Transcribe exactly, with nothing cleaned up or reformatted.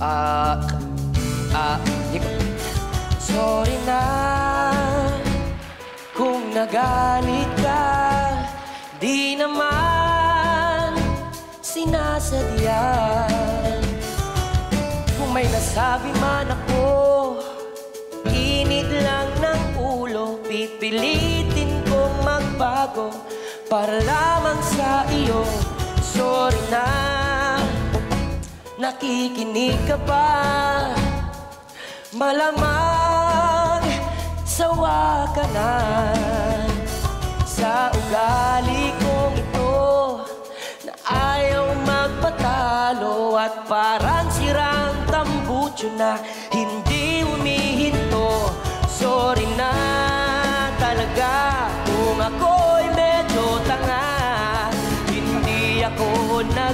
Ah, ah, di ko... Sorry na kung nagalit ka. Di naman sinasadya. Kung may nasabi man ako, init lang ng ulo. Pipilitin kong magbago para lamang sa iyo. Sorry na, nakikinig ka ba? Malamang sawa ka na sa ugali kong ito na ayaw magpatalo at parang sirang tambutso na hindi humihinto. Sorry na talaga kung ako'y medyo tanga. Hindi ako nag